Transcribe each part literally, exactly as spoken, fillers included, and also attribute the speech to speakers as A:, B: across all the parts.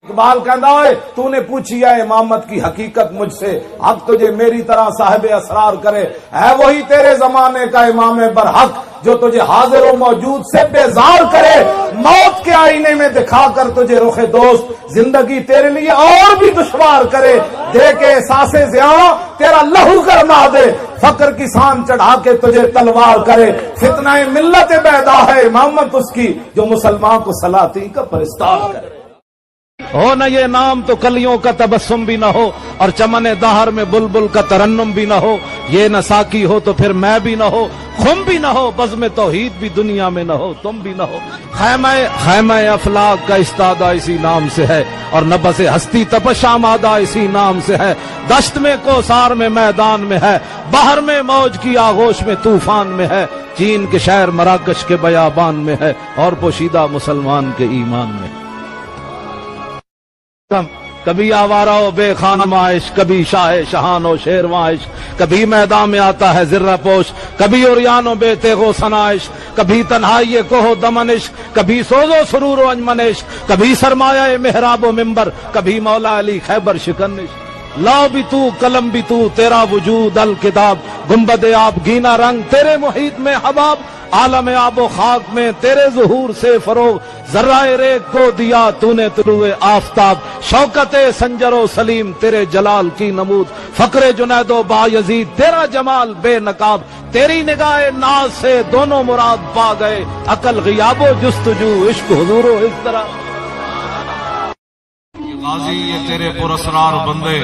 A: اقبال کہندا ہے تو نے پوچھی ہے امامت کی حقیقت مجھ سے، حق تجھے میری طرح صاحب اسرار کرے، ہے وہی تیرے زمانے کا امام برحق جو تجھے حاضر و موجود سے بیزار کرے، موت کے آئینے میں دکھا کر تجھے رخ دوست زندگی تیرے لیے اور بھی دشوار کرے، دے کے احساس زیاں تیرا لہو گرما دے، فقر کی سان چڑھا کے تجھے تلوار کرے، فتنہ ملت بیدا ہے امامت اس کی جو مسلمان کو سلاطین کا پرستار کرے۔
B: ہو نہ یہ نام تو کلیوں کا تبسم بھی نہ ہو، اور چمن دہر میں بلبل کا ترنم بھی نہ ہو، یہ نہ ساکی ہو تو پھر میں بھی نہ ہو، خم بھی نہ ہو، بزم توحید بھی دنیا میں نہ ہو، تم بھی نہ ہو۔ خیمہ خیمہ افلاق کا استادہ اسی نام سے ہے، اور نبض ہستی تپش آمادہ اسی نام سے ہے، دشت میں کوثار میں میدان میں ہے، بحر میں موج کی آغوش میں طوفان میں ہے، چین کے شہر مراکش کے بیابان میں ہے، اور پوشیدہ مسلمان کے ایمان میں ہے۔ کبھی آوارہ و بے خانم عائش، کبھی شاہ شہان و شیرواں عشق، کبھی میدان میں آتا ہے زرہ پوش، کبھی اوریان و بے تیغ و سنائش، کبھی تنہائی کوہ و دمنش، کبھی سوز و سرور و انجمنش، کبھی سرمایہ محراب و منبر، کبھی مولا علی خیبر شکنش۔ لا بھی تو قلم بھی تو، تیرا وجود الکتاب، گنبد آب گینا رنگ تیرے محیط میں حباب، عالم آب و خاک میں تیرے ظہور سے فروغ، ذرہ ریگ کو دیا تو نے طلوع آفتاب، شوکت سنجر و سلیم تیرے جلال کی نمود، فقر جنید و بایزید تیرا جمال بے نقاب، تیری نگاہ ناز سے دونوں مراد پا گئے، عقل غیاب و جستجو عشق حضور و اس طرح۔
C: یہ غازی یہ تیرے پراسرار بندے،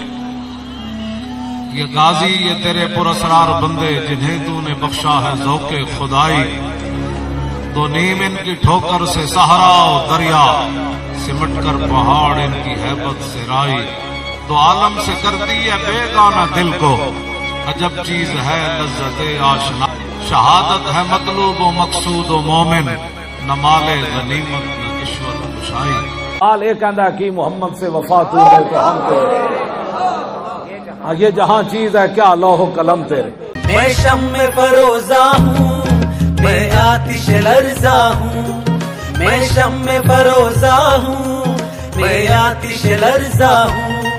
C: یہ غازی یہ تیرے پراسرار بندے، جنہیں تو نے بخشا ہے ذوق خدائی، دو نیم ان کی ٹھوکر سے صحرا و دریا، سمٹ کر پہاڑ ان کی ہیبت سے رائی، دو عالم سے کرتی ہے بیگانہ دل کو، عجب چیز ہے لذت آشنا، شہادت ہے مطلوب و مقصود و مومن، نہ مال غنیمت نہ کشور کشائی۔
A: آل ایک کہندا کی محمد سے وفا تو ہے تو ہم تیرے، یہ جہاں چیز ہے کیا لوح و قلم تیرے۔
D: میں شمع فروزہ ہوں، میں آتش لرزہ ہوں، میں شمع فروزہ ہوں، میں آتش لرزہ ہوں،